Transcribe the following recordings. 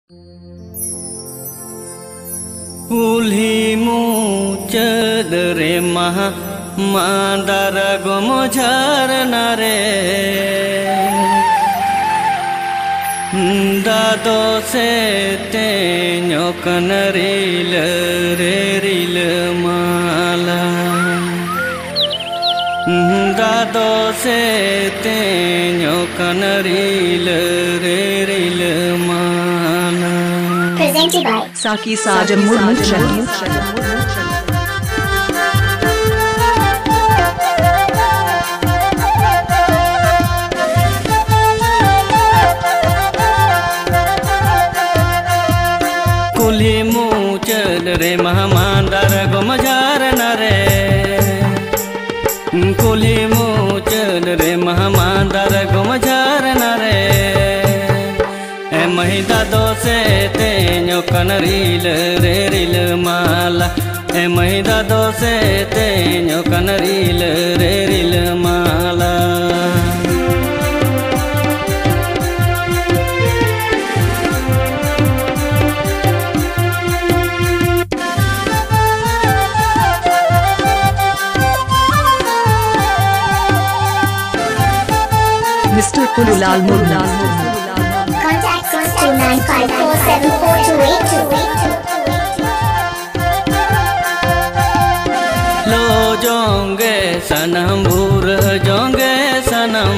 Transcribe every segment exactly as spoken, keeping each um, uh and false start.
कुल्ही मुचद रे महा मांदार गोमो झरना रे दादो से तेño कनरील रे रिल माला दादो से तेño कनरील रे रिल माला। Presented by Saki Sajam Murmu। कुल्ही मुचद रे महामांदार गोमझार नरे कुल्ही मुचद रे महामांदार गोमझार नरे ए महिदा दोसे तेño कनरील रे रिल माला ए महिदा दोसे तेño कनरील रे रिल माला। Mister Kululal Murmu। Contact us two nine five four seven four two eight two. लो जोंगे सनम भूर जोंगे सनम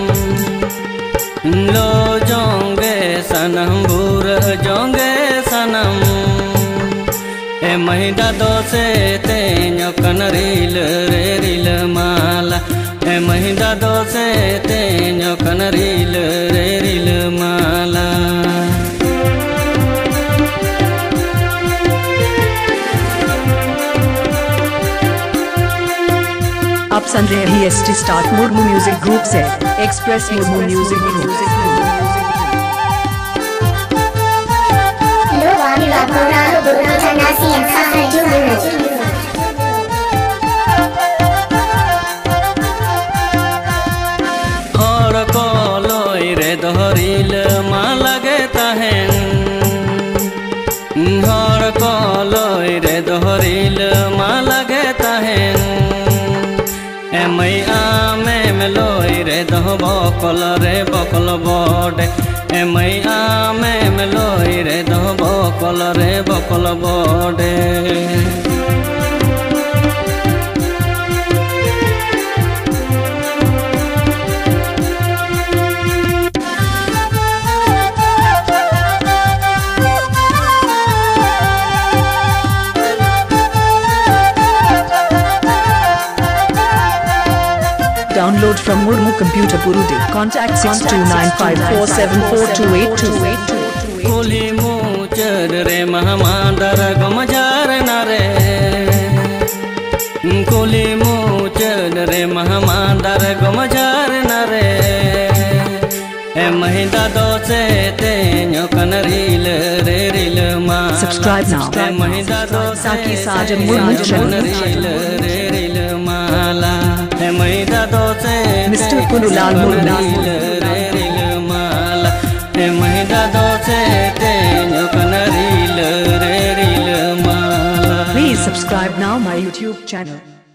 लो जोंगे सनम भूर जोंगे सनम ए महिदा दोसे तेño कनरील रे रिल माला ए महिदा दोसे तेño कनरील रे रिल माला। आप सुन रहे हैं S T start Murmu music group से express Murmu music group. Lo wami la koralo buru tanasi and saha julu. और कोलोई रे दोहरील माला गे ताहेन और कोलोई रे दोहरील माला गे ताहेन ए मई आमे मेलोई रे दह बकल रे बकल बड़े ए मई आमे मेलोई रे दह बकल रे बकल बड़े। Download from Murmu Computer Purudi. Contact six two nine five four seven four two eight two. कुल्ही मुचद रे महामांदार गोमझार नरे कुल्ही मुचद रे महामांदार गोमझार नरे ए महिदा दोसे तेño कनरील रे रिल माला। Subscribe now. ए महिदा दोसे Saki Sajam Murmu कनरील रे रिल माला ए महिदा दोसे Mister Kululal Murmu। रे रिल माला ए महिदा दोसे तेño कनरील रे रिल माला। Please subscribe now my YouTube channel.